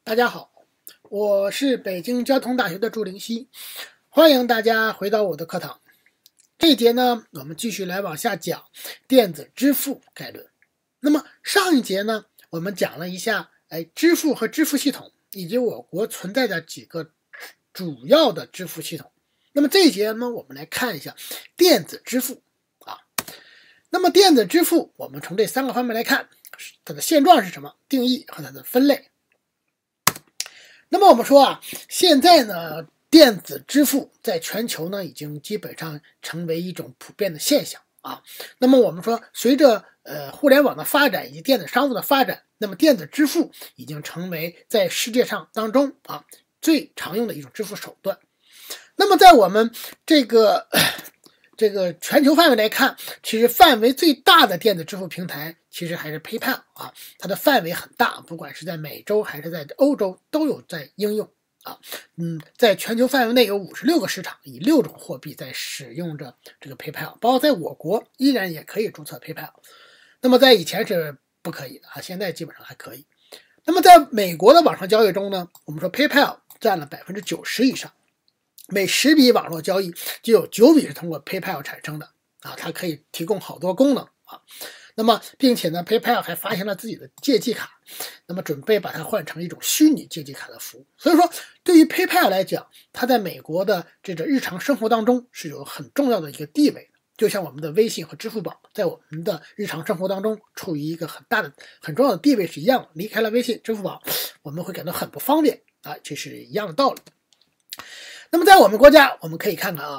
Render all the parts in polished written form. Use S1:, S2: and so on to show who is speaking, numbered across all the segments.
S1: 大家好，我是北京交通大学的朱灵溪，欢迎大家回到我的课堂。这一节呢，我们继续来往下讲电子支付概论。那么上一节呢，我们讲了一下支付和支付系统以及我国存在的几个主要的支付系统。那么这一节呢，我们来看一下电子支付啊。那么电子支付，我们从这三个方面来看，它的现状是什么，定义和它的分类。那么我们说现在呢，电子支付在全球呢已经基本上成为一种普遍的现象啊。那么我们说，随着互联网的发展以及电子商务的发展，那么电子支付已经成为在世界上当中最常用的一种支付手段。那么在我们这个全球范围来看，其实范围最大的电子支付平台其实还是 PayPal 啊，它的范围很大，不管是在美洲还是在欧洲都有在应用啊。在全球范围内有56个市场，以6种货币在使用着这个 PayPal， 包括在我国依然也可以注册 PayPal。那么在以前是不可以的啊，现在基本上还可以。那么在美国的网上交易中呢，我们说 PayPal 占了90%以上。每10笔网络交易就有9笔是通过 PayPal 产生的啊，它可以提供好多功能啊。那么并且呢 PayPal 还发行了自己的借记卡，那么准备把它换成一种虚拟借记卡的服务。所以说对于 PayPal 来讲，它在美国的这个日常生活当中是有很重要的一个地位的，就像我们的微信和支付宝在我们的日常生活当中处于一个很重要的地位是一样的。离开了微信支付宝，我们会感到很不方便啊，这是一样的道理。那么在我们国家，我们可以看看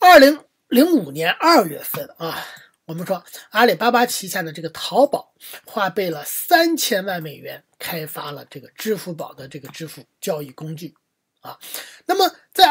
S1: 2005年2月份我们说阿里巴巴旗下的这个淘宝花费了3000万美元开发了这个支付宝的这个支付交易工具啊。那么在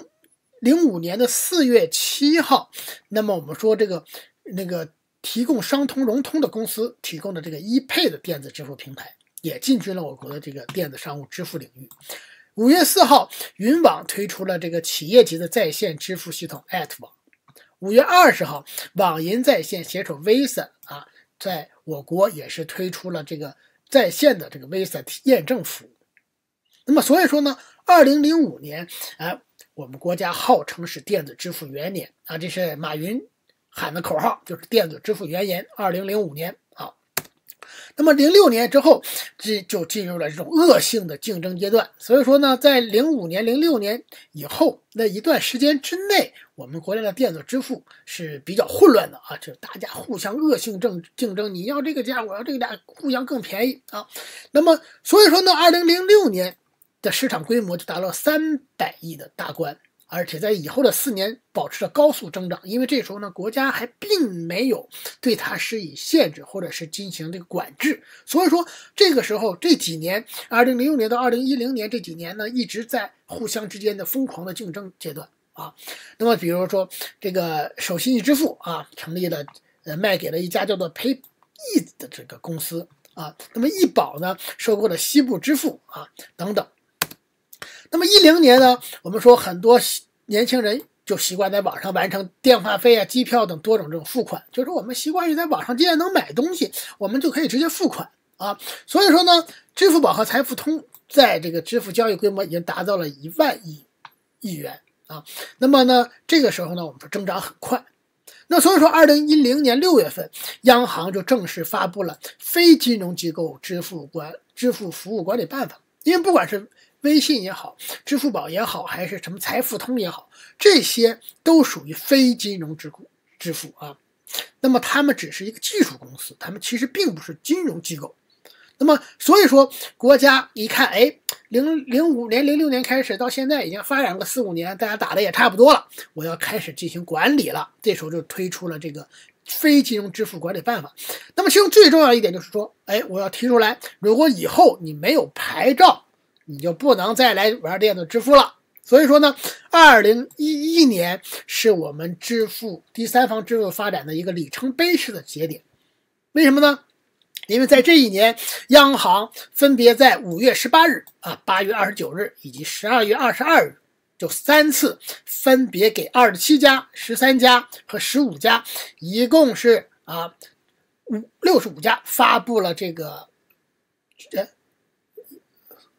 S1: 2005年的4月7号，那么我们说那个提供商通融通的公司提供的这个ePay的电子支付平台也进军了我国的这个电子商务支付领域。5月4号，云网推出了这个企业级的在线支付系统 @网。5月20号，网银在线携手 Visa 在我国也是推出了这个在线的这个 Visa 验证服务。那么所以说呢，2005年我们国家号称是电子支付元年啊，这是马云喊的口号，就是电子支付元年2005年啊。那么06年之后，这就进入了这种恶性的竞争阶段。所以说呢，在05年、06年以后那一段时间之内，我们国家的电子支付是比较混乱的啊，就是大家互相恶性竞争，你要这个价，我要这个价，互相更便宜啊。那么所以说呢，2006年的市场规模就达到300亿的大关。而且在以后的4年保持着高速增长，因为这时候呢，国家还并没有对它施以限制或者是进行这个管制，所以说这个时候这几年，2006年到2010年这几年呢，一直在互相之间的疯狂的竞争阶段啊。那么比如说这个手信支付成立了，卖给了一家叫做 PayEase 的这个公司啊。那么易宝呢，收购了西部支付等等。那么10年呢，我们说很多年轻人就习惯在网上完成电话费机票等多种这种付款，就是我们习惯于在网上既然能买东西，我们就可以直接付款啊。所以说呢，支付宝和财付通在这个支付交易规模已经达到了1万亿元啊。那么呢，这个时候呢，我们说增长很快。那所以说2010年6月份，央行就正式发布了非金融机构支付服务管理办法。因为不管是微信也好，支付宝也好，还是什么财付通也好，这些都属于非金融支付啊。那么他们只是一个技术公司，他们其实并不是金融机构。那么所以说国家一看，05年06年开始到现在已经发展个4、5年，大家打的也差不多了，我要开始进行管理了。这时候就推出了这个非金融支付管理办法。那么其中最重要一点就是说，我要提出来，如果以后你没有牌照，你就不能再来玩电子支付了。所以说呢，2011年是我们第三方支付发展的一个里程碑式的节点。为什么呢？因为在这一年，央行分别在5月18日8月29日以及12月22日就3次分别给27家、13家和15家，一共是65家发布了这个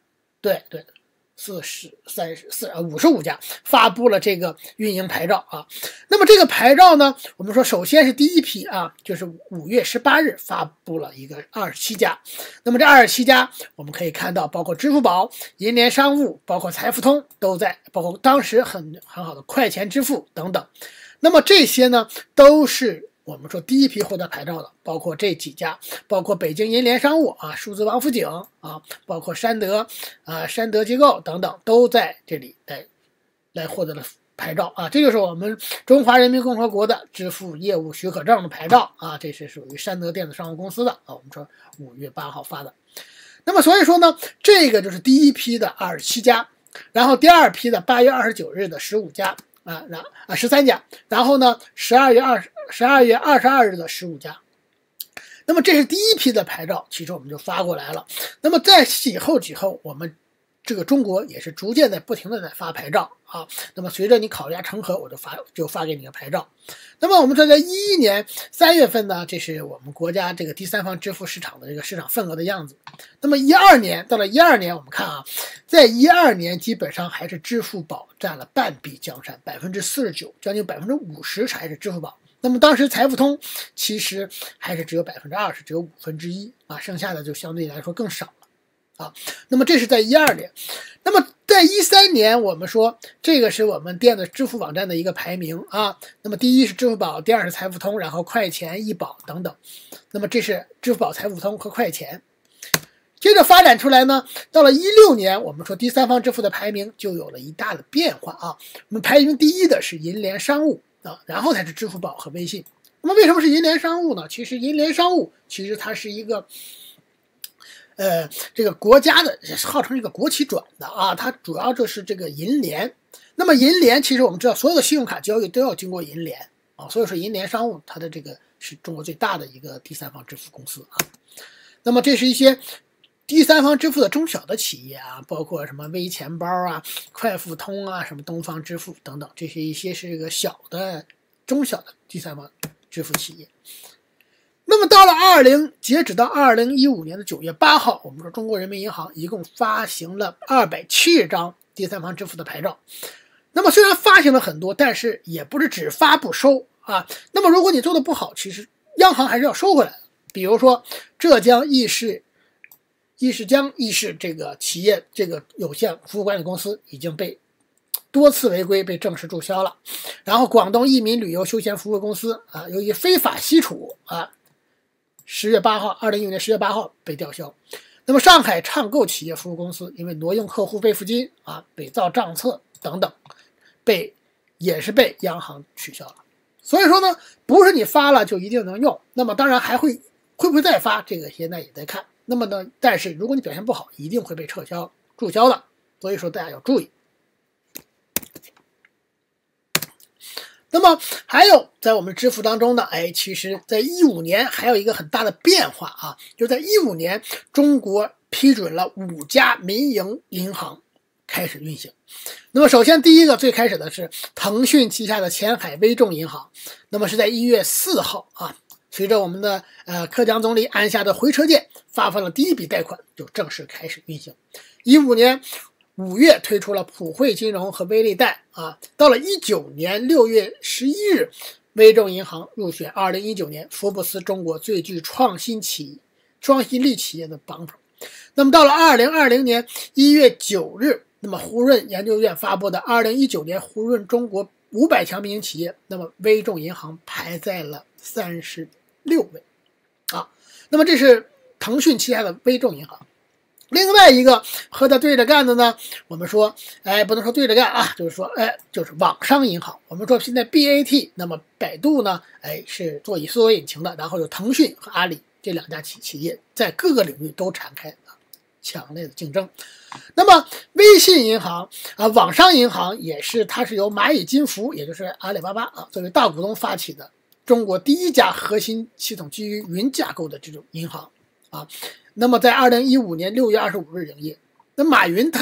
S1: 对对。55家发布了这个运营牌照啊。那么这个牌照呢，我们说首先是第一批啊，就是5月18日发布了一个27家。那么这27家我们可以看到，包括支付宝、银联商务，包括财付通都在，包括当时很好的快钱支付等等。那么这些呢，都是我们说第一批获得牌照的，包括这几家，包括北京银联商务啊、数字王府井啊，包括山德机构等等，都在这里来获得了牌照啊。这就是我们中华人民共和国的支付业务许可证的牌照啊，这是属于山德电子商务公司的啊。我们说5月8号发的。那么所以说呢，这个就是第一批的27家，然后第二批的8月29日的15家。13家，然后呢12月22日的15家。那么这是第一批的牌照，其实我们就发过来了。那么在几后，我们这个中国也是逐渐不停的在发牌照啊。那么随着你考察成核，我就发给你个牌照。那么我们说在2011年3月份呢，这是我们国家这个第三方支付市场的这个市场份额的样子。那么到了12年，我们看啊，在12年基本上还是支付宝占了半壁江山，49%，将近50%还是支付宝。那么当时财付通其实还是只有20%，只有1/5啊，剩下的就相对来说更少了啊。那么这是在12年。那么在13年，我们说这个是我们电子支付网站的一个排名啊。那么第一是支付宝，第二是财付通，然后快钱、易宝等等。那么这是支付宝、财付通和快钱。接着发展出来呢，到了16年，我们说第三方支付的排名就有了一大的变化啊。我们排名第一的是银联商务啊，然后才是支付宝和微信。那么为什么是银联商务呢？其实银联商务它是一个这个国家的，号称一个国企转的啊，它主要就是这个银联。那么银联其实我们知道，所有的信用卡交易都要经过银联啊，所以说银联商务它的这个是中国最大的一个第三方支付公司啊。那么这是一些第三方支付的中小的企业啊，包括什么微钱包啊、快付通啊、什么东方支付等等，这是一些是一个中小的第三方支付企业。那么到了截止到2015年的9月8号，我们说中国人民银行一共发行了270张第三方支付的牌照。那么虽然发行了很多，但是也不是只发不收啊。那么如果你做的不好，其实央行还是要收回来的。比如说浙江义士这个企业这个有限服务管理公司已经被多次违规被正式注销了。然后广东益民旅游休闲服务公司啊，由于非法吸储啊，2015年10月8号被吊销。那么上海畅购企业服务公司因为挪用客户备付金啊、伪造账册等等，也是被央行取消了。所以说呢，不是你发了就一定能用。那么当然会不会再发，这个现在也在看。那么呢，但是如果你表现不好，一定会被注销的。所以说大家要注意。那么还有在我们支付当中呢，其实在15年还有一个很大的变化啊，就在15年中国批准了5家民营银行开始运行。那么首先第一个最开始的是腾讯旗下的前海微众银行，那么是在1月4号啊，随着我们的克强总理按下的回车键，发放了第一笔贷款，就正式开始运行。15年5月推出了普惠金融和微利贷啊，到了19年6月11日，微众银行入选2019年福布斯中国最具创新力企业的榜首。那么到了2020年1月9日，那么胡润研究院发布的2019年胡润中国500强民营企业，那么微众银行排在了36位啊。那么这是腾讯旗下的微众银行。另外一个和它对着干的呢，我们说不能说对着干啊，就是网商银行。我们说现在 BAT， 那么百度呢是做以搜索引擎的，然后有腾讯和阿里这2家企业在各个领域都展开强烈的竞争。那么微信银行啊，网商银行它是由蚂蚁金服，也就是阿里巴巴啊作为大股东发起的中国第一家核心系统基于云架构的这种银行啊。那么在2015年6月25日营业。那马云他的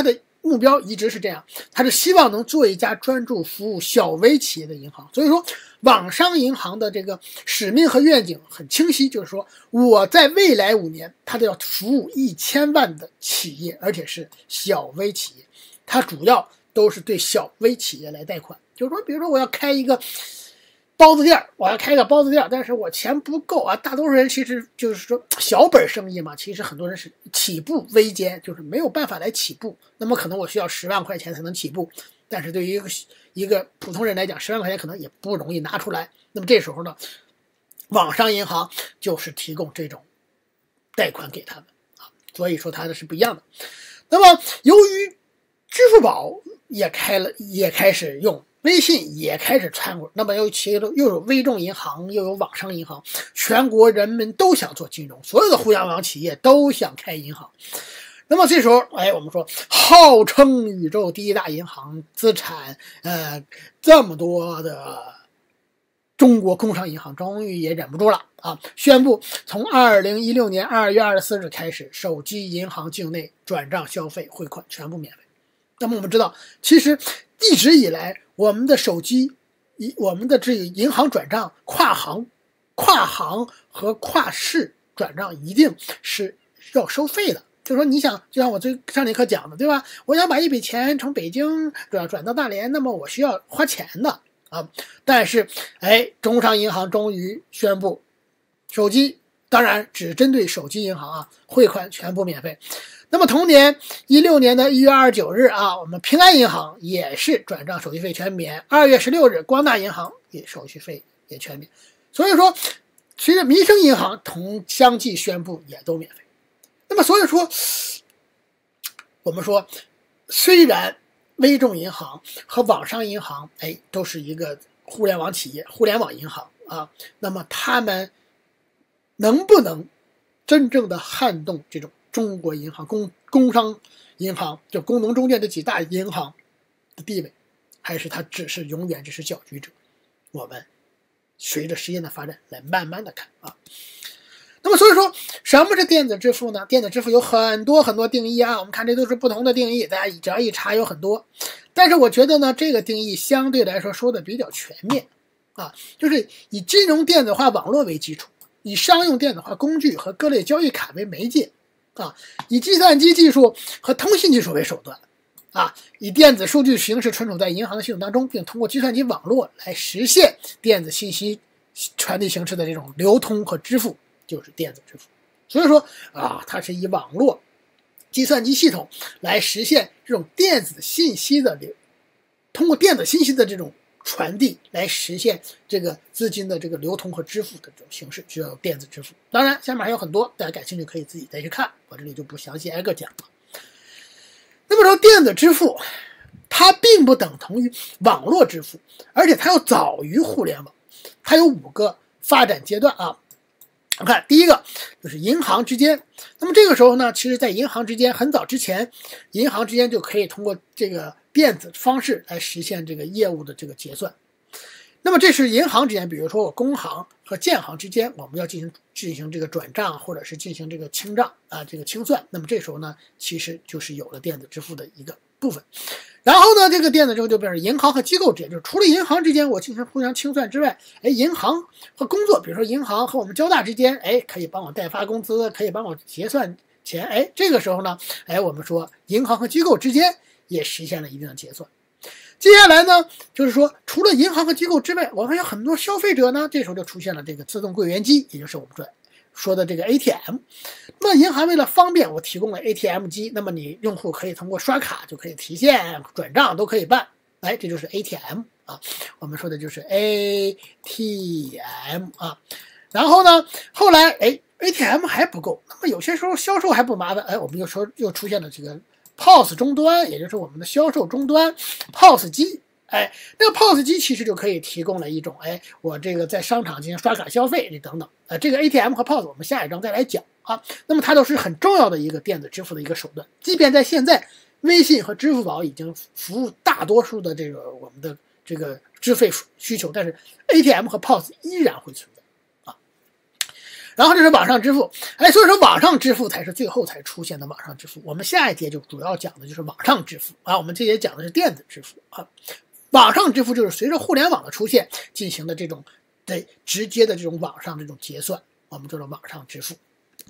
S1: 目标一直是这样，它是希望能做一家专注服务小微企业的银行。所以说，网商银行的这个使命和愿景很清晰，就是说我在未来5年，它都要服务1000万的企业，而且是小微企业。它主要都是对小微企业来贷款，就是说，比如说我要开一个包子店，我要开个包子店，但是我钱不够啊。大多数人其实就是说小本生意嘛，其实很多人是起步微艰，就是没有办法来起步。那么可能我需要10万块钱才能起步，但是对于一个普通人来讲，10万块钱可能也不容易拿出来。那么这时候呢，网商银行就是提供这种贷款给他们啊，所以说它的是不一样的。那么由于支付宝也开始用，微信也开始掺和，那么又有微众银行，又有网商银行，全国人们都想做金融，所有的互联网企业都想开银行。那么这时候，我们说号称宇宙第一大银行，资产这么多的中国工商银行终于也忍不住了啊，宣布从2016年2月24日开始，手机银行境内转账、消费、汇款全部免费。那么我们知道，其实一直以来，我们的手机、我们的这个银行转账、跨行和跨市转账一定是要收费的。就是说，你想，就像我上节课讲的，对吧？我想把一笔钱从北京转到大连，那么我需要花钱的啊。但是，中商银行终于宣布，手机当然只针对手机银行啊，汇款全部免费。那么同年16年的1月29日啊，我们平安银行也是转账手续费全免。2月16日，光大银行也手续费也全免。所以说，随着民生银行相继宣布也都免费。那么所以说，我们说，虽然微众银行和网商银行都是一个互联网企业、互联网银行啊，那么他们能不能真正的撼动这种中国银行、工商银行，就工农中建这几大银行的地位，还是它永远只是搅局者？我们随着时间的发展来慢慢的看啊。那么所以说，什么是电子支付呢？电子支付有很多很多定义啊，我们看这都是不同的定义，大家只要一查有很多。但是我觉得呢，这个定义相对来说说的比较全面啊，就是以金融电子化网络为基础，以商用电子化工具和各类交易卡为媒介啊，以计算机技术和通信技术为手段啊，以电子数据形式存储在银行的系统当中，并通过计算机网络来实现电子信息传递形式的这种流通和支付，就是电子支付。所以说啊，它是以网络计算机系统来实现这种电子信息的通过电子信息的这种传递来实现这个资金的这个流通和支付的这种形式，就叫电子支付。当然下面还有很多，大家感兴趣可以自己再去看，我这里就不详细挨个讲了。那么说电子支付它并不等同于网络支付，而且它要早于互联网，它有5个发展阶段啊。我看第一个就是银行之间，那么这个时候呢，其实在银行之间很早之前，银行之间就可以通过这个电子方式来实现这个业务的这个结算。那么这是银行之间，比如说我工行和建行之间，我们要进行这个转账，或者是进行这个清账啊，这个清算。那么这时候呢，其实就是有了电子支付的一个部分。然后呢，这个电子支付就变成银行和机构之间，就是除了银行之间我进行互相清算之外，银行和工作，比如说银行和我们交大之间，可以帮我代发工资，可以帮我结算钱，这个时候呢，我们说银行和机构之间也实现了一定的结算。接下来呢，就是说除了银行和机构之外，我们有很多消费者呢，这时候就出现了这个自动柜员机，也就是我们说的这个 ATM。那么银行为了方便，我提供了 ATM 机，那么你用户可以通过刷卡就可以提现、转账都可以办，这就是 ATM 啊，我们说的就是 ATM 啊。然后呢，后来ATM 还不够，那么有些时候销售还不麻烦，我们又出现了这个 POS 终端，也就是我们的销售终端 POS 机。那个 POS 机其实就可以提供了一种，我这个在商场进行刷卡消费等等，这个 ATM 和 POS 我们下一章再来讲啊。那么它都是很重要的一个电子支付的一个手段，即便在现在，微信和支付宝已经服务大多数的这个我们的这个支付需求，但是 ATM 和 POS 依然会存在啊。 然后这是网上支付，所以说网上支付才是最后才出现的网上支付。我们下一节就主要讲的就是网上支付啊，我们这节讲的是电子支付啊。网上支付就是随着互联网的出现进行的这种直接的这种网上这种结算，我们叫做网上支付。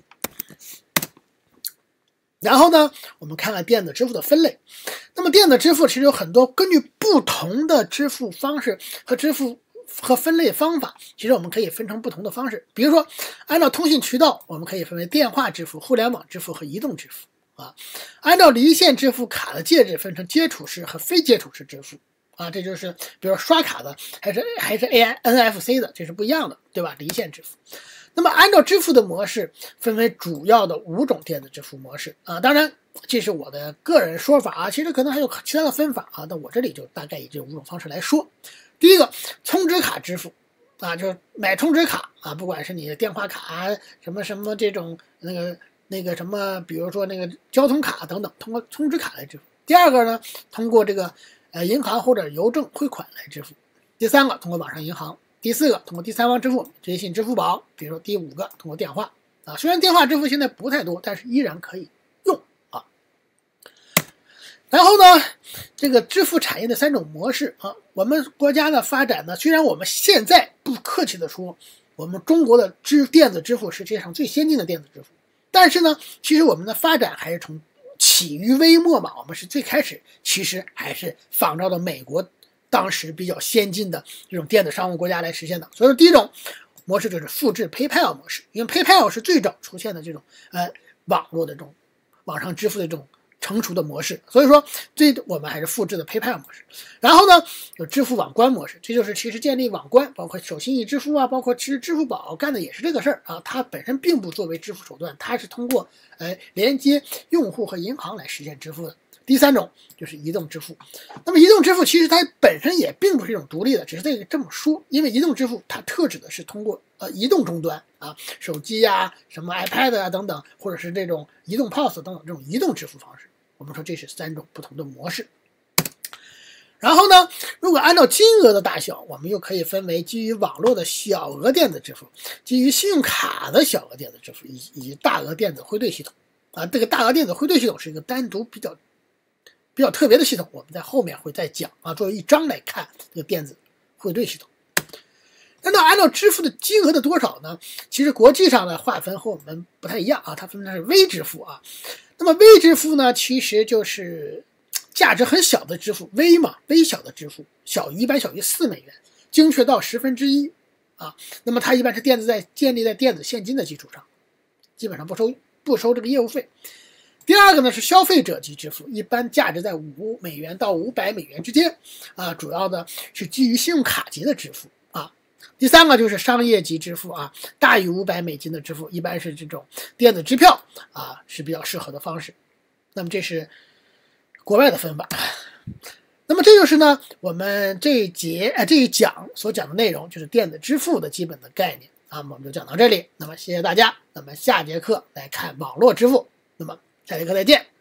S1: 然后呢，我们看看电子支付的分类。那么电子支付其实有很多，根据不同的支付方式和分类方法，其实我们可以分成不同的方式。比如说，按照通信渠道，我们可以分为电话支付、互联网支付和移动支付啊。按照离线支付卡的介质分成接触式和非接触式支付啊，这就是比如说刷卡的还是 NFC 的，这是不一样的，对吧？离线支付。那么按照支付的模式分为主要的5种电子支付模式啊，当然这是我的个人说法啊，其实可能还有其他的分法啊，那我这里就大概以这5种方式来说。第一个，充值卡支付啊，就是买充值卡啊，不管是你的电话卡什么什么这种那个什么，比如说那个交通卡等等，通过充值卡来支付。第二个呢，通过这个银行或者邮政汇款来支付。第三个，通过网上银行。第四个，通过第三方支付，微信、支付宝。比如说第5个，通过电话啊，虽然电话支付现在不太多，但是依然可以用啊。然后呢，这个支付产业的3种模式啊，我们国家的发展呢，虽然我们现在不客气的说，我们中国的电子支付是世界上最先进的电子支付，但是呢，其实我们的发展还是从起于微末嘛，我们是最开始其实还是仿照的美国当时比较先进的这种电子商务国家来实现的。所以说第一种模式就是复制 PayPal 模式，因为 PayPal 是最早出现的这种网络的这种网上支付的这种成熟的模式，所以说我们还是复制的 PayPal 模式。然后呢，有支付网关模式，这就是其实建立网关，包括手心一支付啊，包括其实支付宝干的也是这个事儿啊，它本身并不作为支付手段，它是通过连接用户和银行来实现支付的。第3种就是移动支付。那么移动支付其实它本身也并不是一种独立的，只是这么说，因为移动支付它特指的是通过移动终端啊，手机啊、什么 iPad 啊等等，或者是这种移动 POS 等等这种移动支付方式。我们说这是3种不同的模式。然后呢，如果按照金额的大小，我们又可以分为基于网络的小额电子支付，基于信用卡的小额电子支付，以及大额电子汇兑系统啊。这个大额电子汇兑系统是一个单独比较特别的系统，我们在后面会再讲啊，作为一章来看这个电子汇兑系统。那按照支付的金额的多少呢？其实国际上的划分和我们不太一样啊，它分的是微支付啊。那么微支付呢，其实就是价值很小的支付，微嘛，微小的支付，一般小于4美元，精确到1/10啊。那么它一般是建立在电子现金的基础上，基本上不收这个业务费。第二个呢是消费者级支付，一般价值在5美元到500美元之间啊，主要的是基于信用卡级的支付啊。第3个就是商业级支付啊，大于500美金的支付，一般是这种电子支票啊，是比较适合的方式。那么这是国外的分法。那么这就是呢我们这一讲所讲的内容，就是电子支付的基本的概念啊，我们就讲到这里。那么谢谢大家，那么下节课来看网络支付。那么下节课再见。